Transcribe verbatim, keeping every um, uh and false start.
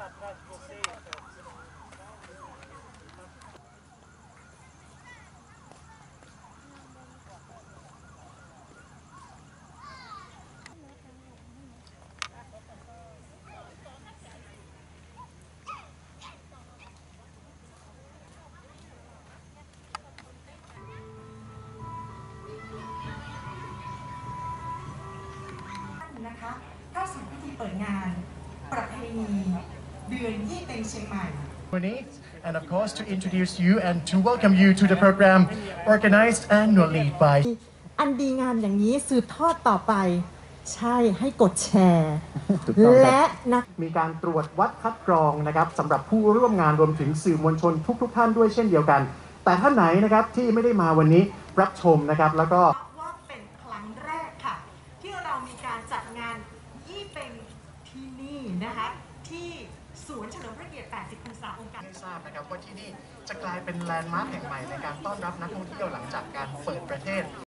นะคะเข้าสู่พิธีเปิดงานประเพณีเดือนยี่เป็งเชียงใหม่ And of course to introduce you and to welcome you to the program organized annually by อันดีงามอย่างนี้สืบทอดต่อไปใช่ให้กดแชร์และนะมีการตรวจวัดคัดกรองนะครับสำหรับผู้ร่วมงานรวมถึงสื่อมวลชนทุกๆท่านด้วยเช่นเดียวกันแต่ท่านไหนนะครับที่ไม่ได้มาวันนี้รับชมนะครับแล้วก็ว่าเป็นครั้งแรกค่ะที่เรามีการจัดงานยี่เป็งที่นี่นะคะที่ศูนย์เฉลิมพระเกียรติแปดสิบพรรษาองค์การให้ทราบนะครับว่าที่นี่จะกลายเป็นแลนด์มาร์คแห่งใหม่ในการต้อนรับนักท่องเที่ยวหลังจากการเปิดประเทศ